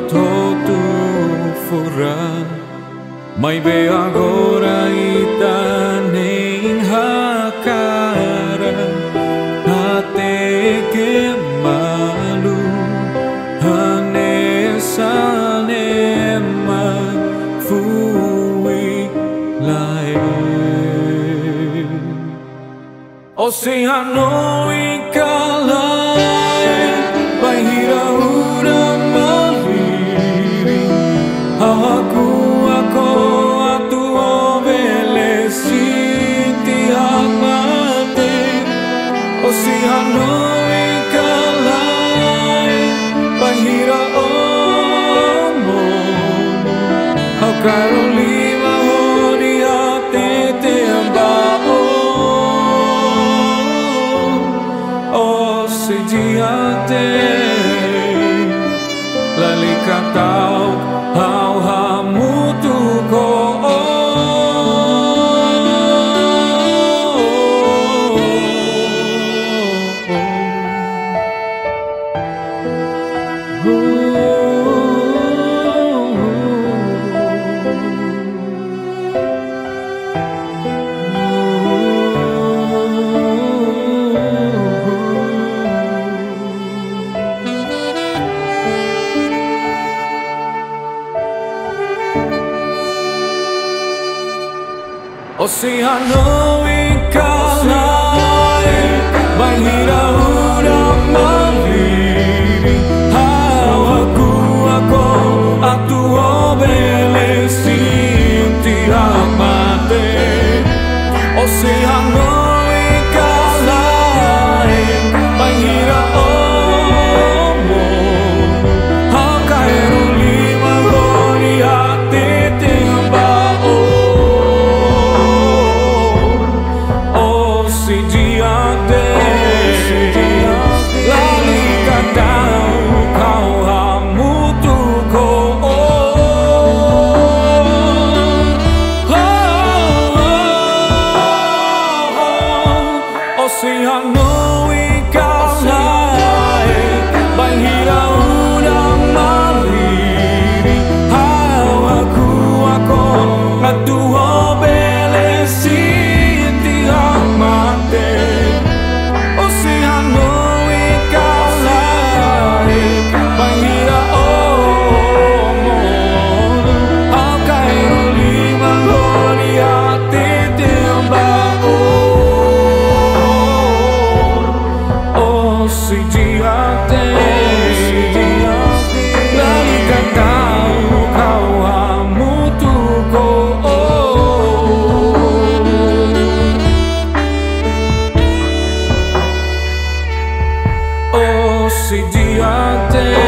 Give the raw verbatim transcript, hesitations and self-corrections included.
todo fora. Mai be agora ita nem hakara até que malu hanesanema fui lai oceano ikalai bahira ura maliri aku aku atu obeleci ti amate oceano ikalai bahira omo au Carolina horia te te ambao o se diate lali katau au hamutu ko oceano ikalai bahira ura maliri hau aku aku atu obeleci ti amate oceano ikalai bahira omo hau Carolina horia te te ambao si diante lali katau kau hamutu ko oceano ikalai bahira ura maliri hau aku aku atu obeleci ti amate oceano ikalai bahira omo au Carolina horia te te ambao o si diate lali katau kau hamutu ko oh si diate